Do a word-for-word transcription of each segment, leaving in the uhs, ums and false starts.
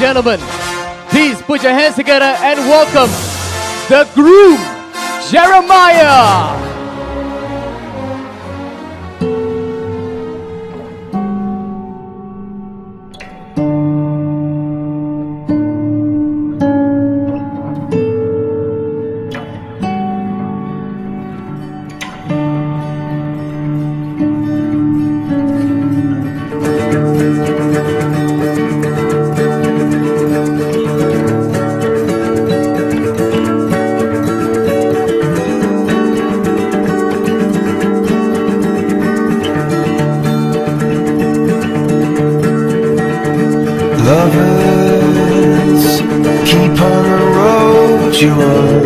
gentlemen, please put your hands together and welcome the groom, Jeremiah. Lovers, keep on the road you on.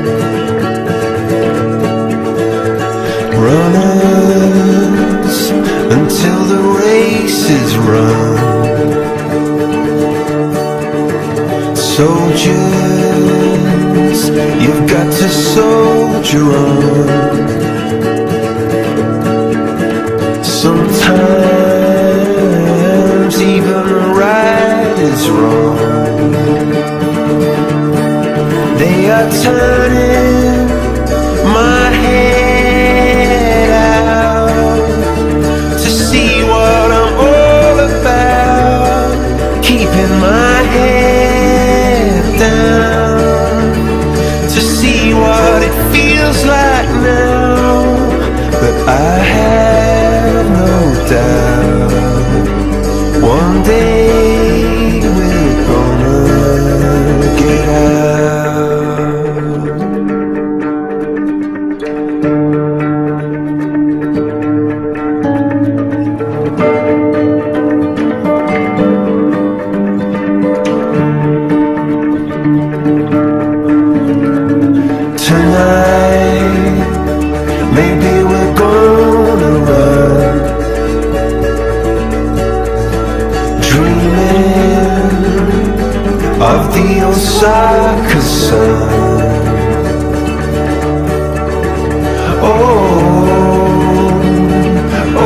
Runners, until the race is run. Soldiers, you've got to soldier on. Sometimes even right is wrong. They are turning my head out to see what I'm all about, keeping my head down to see what it feels like now. But I have no doubt one day we're gonna get tonight. Maybe we're gonna run, dreaming of the Osaka sun. Oh, oh,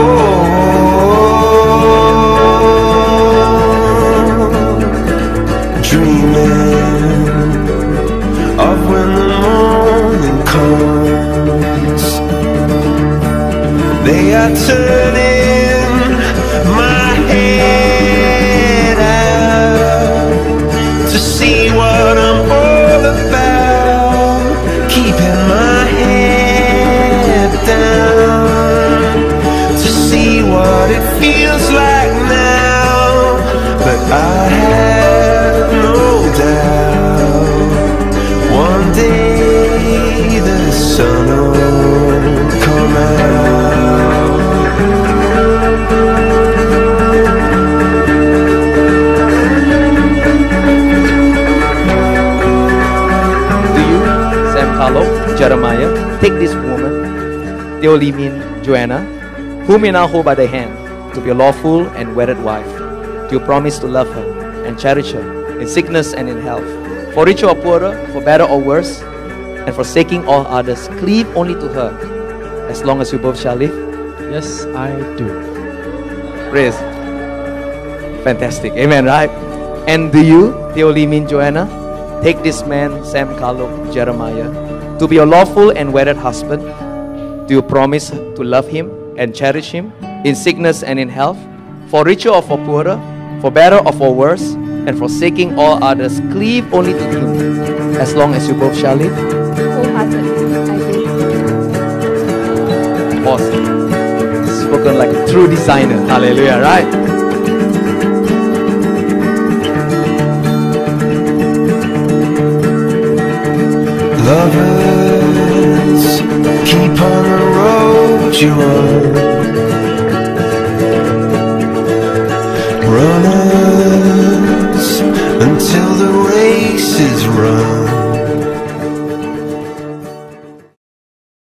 dreaming of when the morning comes. They are turning my head out to see what I'm all about, keeping my head down to see what it feels like now. But I have no doubt one day the sun will come out. Jeremiah, take this woman, they only mean Joanna, whom you now hold by the hand, to be a lawful and wedded wife. Do you promise to love her and cherish her in sickness and in health, for richer or poorer, for better or worse, and forsaking all others, cleave only to her, as long as you both shall live? Yes, I do. Praise. Fantastic. Amen, right? And do you, they only mean Joanna, take this man, Sam Carlo Jeremiah, to be your lawful and wedded husband? Do you promise to love him and cherish him in sickness and in health, for richer or for poorer, for better or for worse, and forsaking all others, cleave only to him, as long as you both shall live? Wholeheartedly, I do. Awesome. Spoken like a true designer. Hallelujah, right? Lovers, keep on the road you on. Runners, until the race is run.